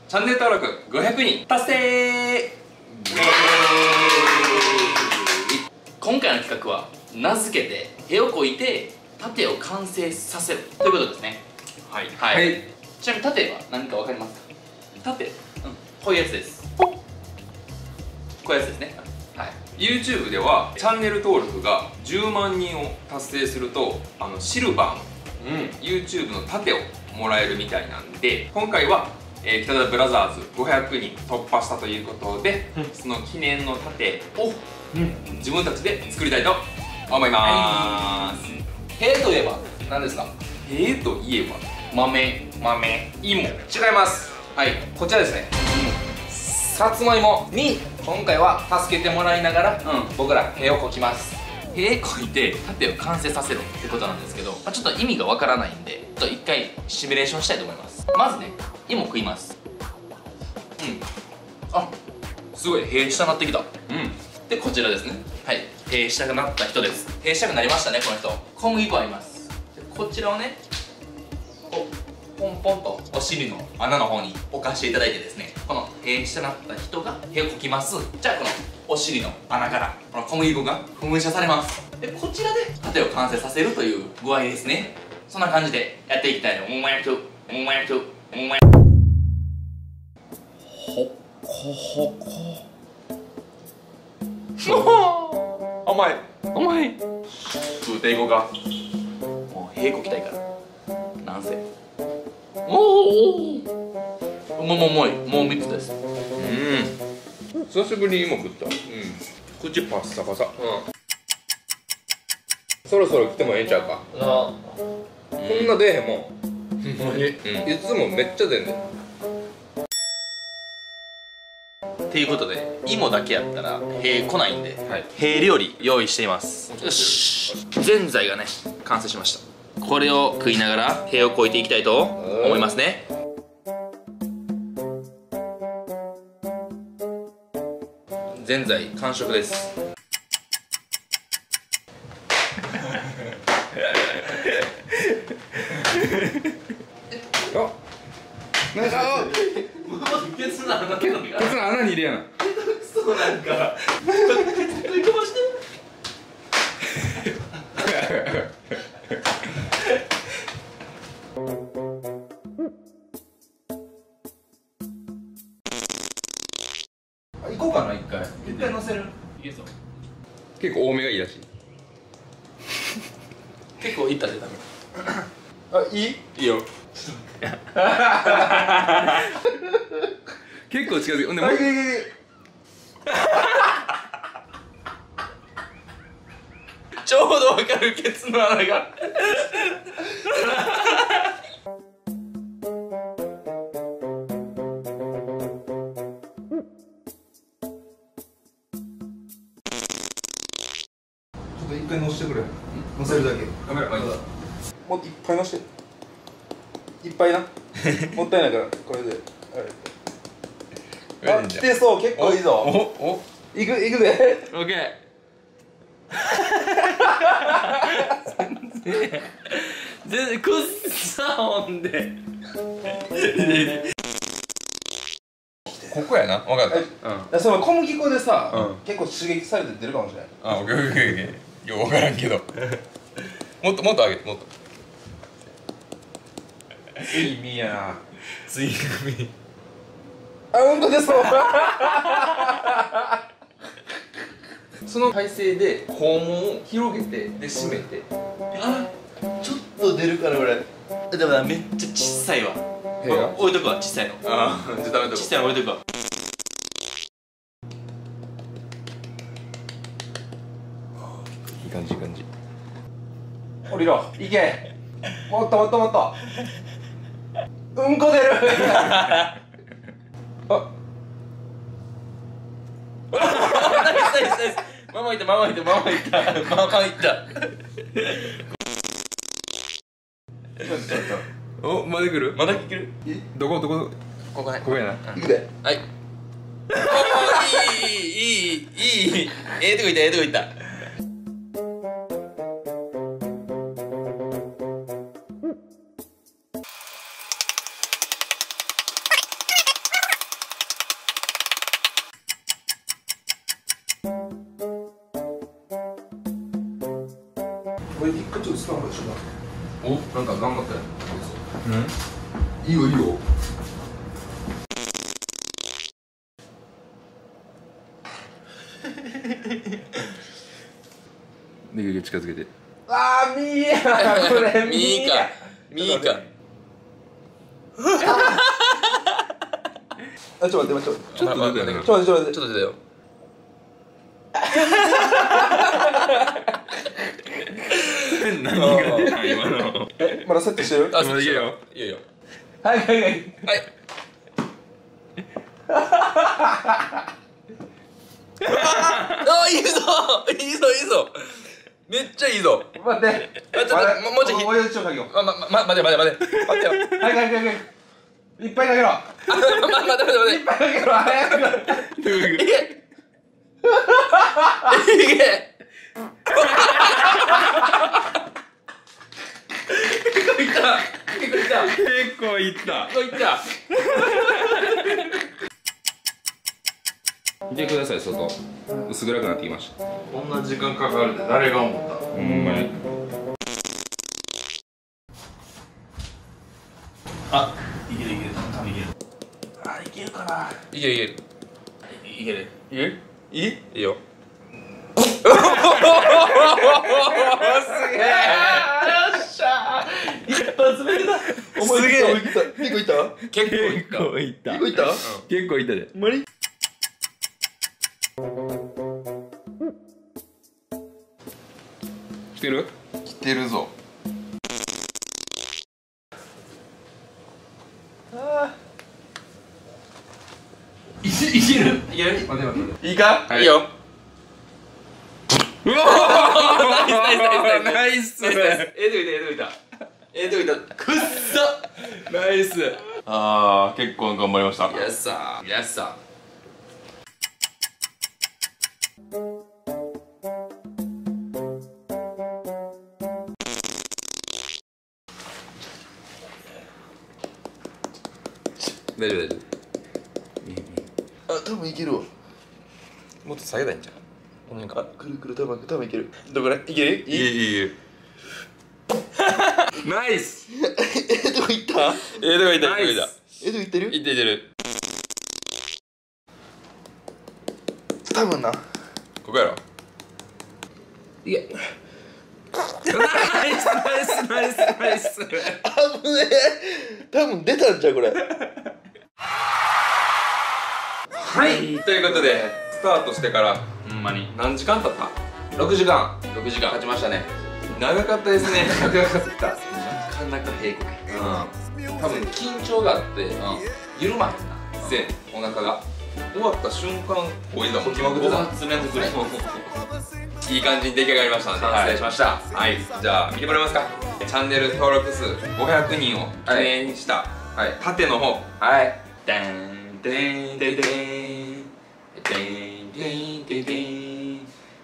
チャンネル登録500人達成。 今回の企画は名付けて絵を描いて盾を完成させるということですね。はい、はい、ちなみに盾は何か分かりますか？盾、こういうやつです。こういうやつですね。はい、 YouTube ではチャンネル登録が10万人を達成するとシルバーの、YouTube の盾をもらえるみたいなんで、今回は、北田ブラザーズ500人突破したということで、その記念の盾を、自分たちで作りたいと思います。 塀といえば何ですか？ 塀といえば豆、 芋。違います。 はい、 こちらですね。さつまいもに今回は助けてもらいながら、僕ら塀を描きます。 塀描いて盾を完成させろってことなんですけど、ちょっと意味がわからないんで、ちょっと一回シミュレーションしたいと思います。まずね、芋食います。あ、すごい塀下なってきた。で、こちらですね。はい、塀下がなった人です。塀下がなりましたね、この人。小麦粉あります。でこちらをね、こうポンポンとお尻の穴の方に置かしていただいてですね、この塀下なった人が塀を描きます。じゃあこのお尻の穴からこの小麦粉が噴射されます。でこちらで盾を完成させるという具合ですね。そんな感じでやっていきたいと思います。ほっこほこ甘い食うていこうか。もう塀こきたいからなんせ。もうもう3つです。 久しぶりに芋食った。口パッサパサ。そろそろ来てもええんちゃうか。こんな出えへんもん。いつもめっちゃ出んねん。 っていうことで、芋だけやったら塀来ないんで、塀料理用意しています。よし、ぜんざいがね完成しました。これを食いながら塀を越えていきたいと思いますね。ぜんざい完食です。ケツの穴に入れやな。 そうなんか食い込まして行こうかな、一回乗せる。 いけそう。 結構多めがいいらしい。 結構いったでダメ。 いい？ いいよ。 結構近づいて、ほんでちょうどわかる、ケツの穴が。 ちょっと一回乗せてくれ。乗せるだけ。 カメラ、 もっといっぱい乗せて。いっぱいな。もったいないから、これで。あ、来てそう、結構いいぞ。行くで。 オッケー。全然くっさほんで。 ここやな、分かった。 その小麦粉でさ、結構刺激されて出るかもしれない。 あ、オッケーオッケーオッケー。よう分からんけど。もっと上げて、もっと。 ついみやな。 ついみ。 あ、うんこ出そう。 その体勢で肛門を広げてで締めて、あ、ちょっと出るから俺。でもめっちゃ小さいわ。置いとくわ、小さいの。 ああ、じゃダメだ。 小さいの置いとくわ。 いい感じいい感じ。 降りろ、行け。もっともっともっと。うんこ出る。あ。 ママいった。 お、まだ来る？ まだ聞ける？ どこここね。 ここやな。 行くで。 はい。いい。ええとこ行った。 これ一回ちょっとスタンバイしような。 お、なんか頑張って。 いいよいいよ。 できる近づけて。 あー、ミーやこれミーかミーか。 あ、ちょっと待って、 ちょっと待ってね。 ちょっと待って、 ちょっと出たよ。 何が出たん今の。 まだセットしてる？ あ、 まだいいよ。 いいよ。 はいはいはい。 はい。あ、いいぞいいぞいいぞ。めっちゃいいぞ。 待って。 ちょっともうちょいもう一度かけよう。 待て待て待て待てよ。 はいはいはいはい。いっぱいかけろ。 待て待て待て。 いっぱいかけろ。早く。 いけいけ。 結構いった。 こういった見てください、外。薄暗くなってきました。 こんな時間かかるって誰が思った？ ほんまに。 あ、いけるいける。多分いける。 あ、いけるかな。 いけるいける。いける。 いける？いい？ いいよ。 すげえ。よっしゃー。一発目だ。すげえ。思い切った。結構いった？ 結構いった。 結構いった。 結構いった？ 結構いったで。 ほんまに？ 来てる？ 来てるぞ。いけるいける。 待て待て。 いいか？ いいよ。 うわナイス。えどいた。くっさ。 ナイス。 あー、結構頑張りました。 やっさー。やっさー。大丈夫大丈あ、多分いけるわ。 夫。もっと下げたいんじゃん。この辺か。 くるくる多分いける。どこら？いける？いい？ ナイス。 どこ行った？ どこいったナイス。 どこ行ってる？ いってる。 多分な。 ここやろ。 いけ。ナイスナイスナイスナイス。 危ねえ。多分出たんちゃうこれ。 はい、ということでスタートしてからほんまに。 何時間経った？ 6時間。 6時間経ちましたね。 長かったですね。長かった。 なかなか平行多分緊張があって緩まへんな。 で、お腹が終わった瞬間おいだもん。 5発連続ぐらい。 いい感じに出来上がりましたので、 完成しました。 はい、じゃあ見てもらえますか。チャンネル登録数500人を記念した盾の方、 はい。 ダンデンデンデンデンデンデンデンデンデン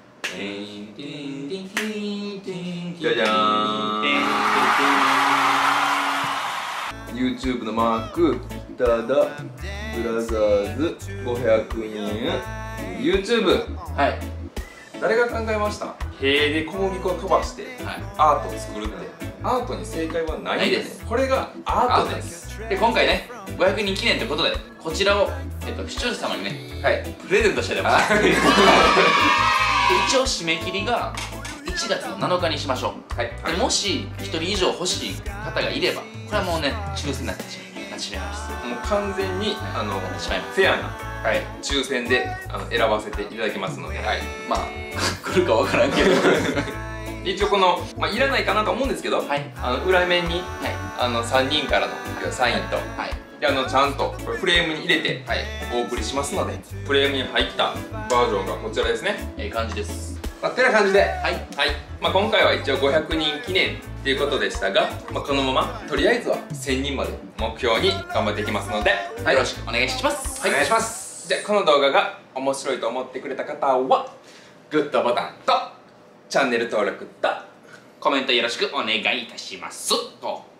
デンデンじゃじゃーん。YouTube のマーク、 北田ブラザーズ500人。 YouTube はい誰が考えました？塀で小麦粉を飛ばしてアートを作るって。アートに正解はないんです。これがアートです。 で今回ね500人記念ということでこちらを視聴者様にねプレゼントしております。で一応締め切りが1月の7日にしましょう。でもし1人以上欲しい方がいればこれはもうね抽選になってしまいます。 もう完全になってしまいます。 フェアな抽選で選ばせていただきますので、 まあ来るかわからんけど一応この、いらないかなと思うんですけど、裏面に、3人からのサインと、でちゃんとこれフレームに入れて、お送りしますので、フレームに入ったバージョンがこちらですね。 感じです。 ってな感じで、今回は一応500人記念っていうことでしたが、このままとりあえずは1000人まで目標に頑張っていきますので、 よろしくお願いします。 お願いします。じゃあこの動画が面白いと思ってくれた方はグッドボタンとチャンネル登録とコメントよろしくお願いいたします。